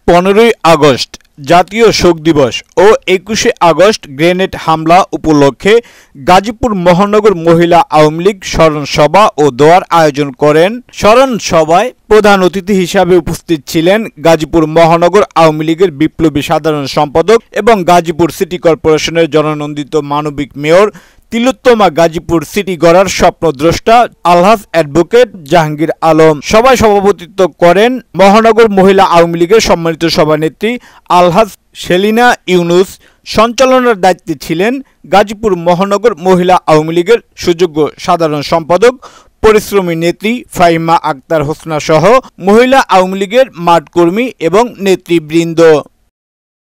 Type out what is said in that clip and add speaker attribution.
Speaker 1: 15ই August জাতীয় শোক দিবস ও 21শে আগস্ট গ্রেনেড হামলা উপলক্ষে গাজীপুর মহানগর মহিলা আওয়ামী লীগ স্মরণ সভা ও দোয়ার আয়োজন করেন। স্মরণ সভায় প্রধান অতিথি হিসেবে উপস্থিত ছিলেন গাজীপুর মহানগর আওয়ামী লীগের বিপ্লবী সাধারণ সম্পাদক এবং গাজীপুর সিটি কর্পোরেশনের জননন্দিত মানবিক মেয়র তিলোত্তমা, গাজীপুর সিটি গড়ার স্বপ্নদ্রষ্টা আলহাজ অ্যাডভোকেট জাহাঙ্গীর আলম। সভায় সভাপতিত্ব করেন মহানগর মহিলা আওয়ামী লীগের সম্মানিত সভানেত্রী আলহাজ সেলিনা ইউনুস। সঞ্চালনার দায়িত্বে ছিলেন গাজীপুর মহানগর মহিলা আওয়ামী লীগের সুযোগ্য সাধারণ সম্পাদক পরিশ্রমী নেত্রী ফাহিমা আক্তার হোসনা সহ মহিলা আওয়ামী লীগের মাঠ কর্মী এবং নেতৃবৃন্দ।